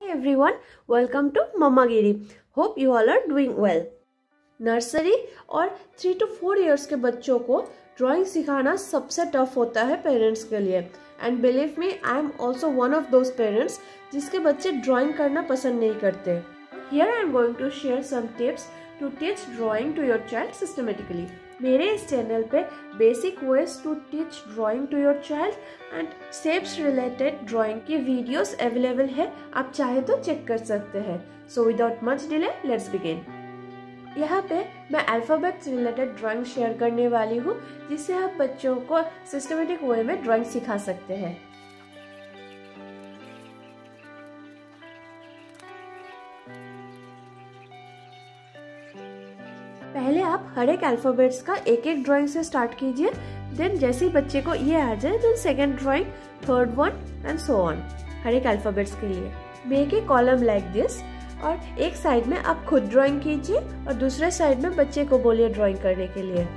Hi everyone, welcome to Mamagiri. Hope you all are doing well. Nursery और 3 to 4 years के बच्चों को drawing सिखाना सबसे टफ होता है पेरेंट्स के लिए. And believe me, I am also one of those parents जिसके बच्चे ड्राइंग करना पसंद नहीं करते. Here I am going to share some tips to teach drawing to your child systematically. मेरे इस चैनल पे basic ways to teach drawing to your child and shapes related drawing की वीडियोस अवेलेबल है. आप चाहे तो चेक कर सकते हैं. So without much delay let's begin. यहाँ पे मैं अल्फाबेट्स रिलेटेड ड्राइंग शेयर करने वाली हूँ जिससे आप बच्चों को सिस्टमेटिक वे में ड्राइंग सिखा सकते हैं. पहले आप हर एक अल्फाबेट्स का एक एक ड्राइंग से स्टार्ट कीजिए. देन जैसे ही बच्चे को ये आ जाए then second drawing, third one and so on. हर एक अल्फाबेट्स के लिए make a column like this. और एक साइड में आप खुद ड्राइंग कीजिए और दूसरे साइड में बच्चे को बोलिए ड्राइंग करने के लिए.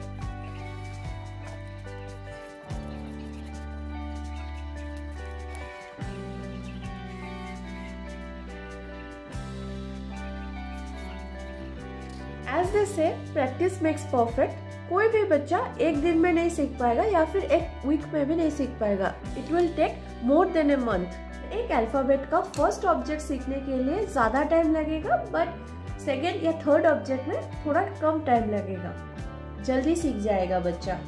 As they say, practice makes perfect. कोई भी बच्चा एक दिन में नहीं सीख पाएगा या फिर एक वीक में भी नहीं सीख पाएगा. It will take more than a month. एक अल्फाबेट का फर्स्ट ऑब्जेक्ट सीखने के लिए ज्यादा टाइम लगेगा, बट सेकेंड या थर्ड ऑब्जेक्ट में थोड़ा कम टाइम लगेगा. जल्दी सीख जाएगा बच्चा.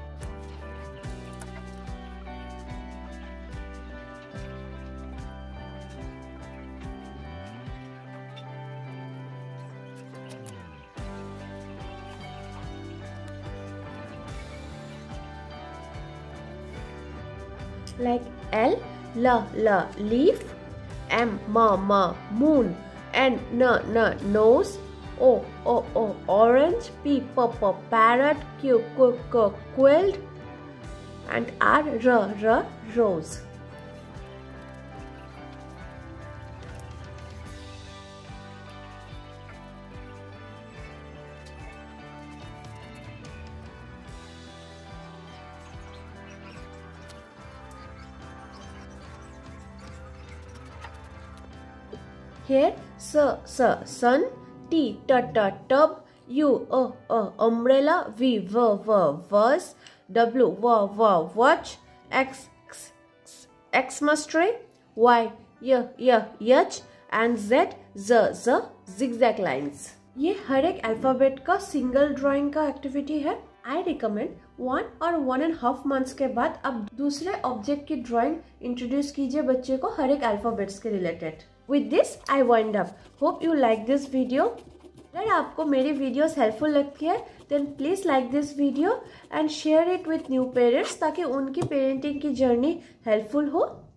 Like L, leaf, M, moon, N, nose, O, orange, P, parrot, Q, quilt, and R, rose. Here, sun, T, tub, U, umbrella, V, verse, W, watch, Xmas tray, Y, yacht, and Z, zigzag lines. ये हर एक alphabet का single drawing का activity है. I recommend 1 और 1.5 months के बाद आप दूसरे ऑब्जेक्ट की ड्राइंग इंट्रोड्यूस कीजिए बच्चे को हर एक अल्फाबेट्स के related. With this, I wind up. Hope you like this video. अगर आपको मेरी वीडियोस हेल्पफुल लगती है then please like this video and share it with new parents ताकि उनकी पेरेंटिंग की जर्नी हेल्पफुल हो.